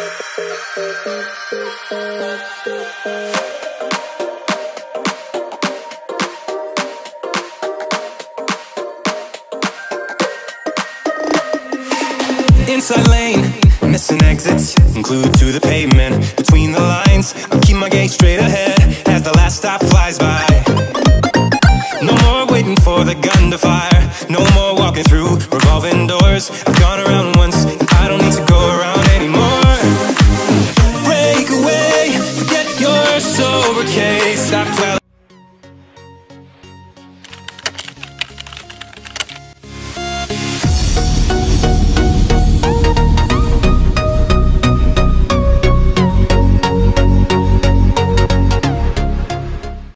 Inside lane, missing exits, glued to the pavement. Between the lines, I'll keep my gaze straight ahead as the last stop flies by. No more waiting for the gun to fire, no more walking through revolving doors. I've gone around once